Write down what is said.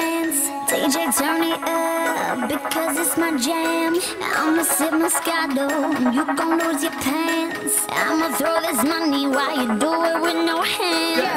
dance. DJ turn it up because it's my jam. I'ma sip Moscato and you gon' lose your pants. I'ma throw this money while you do it with no hands.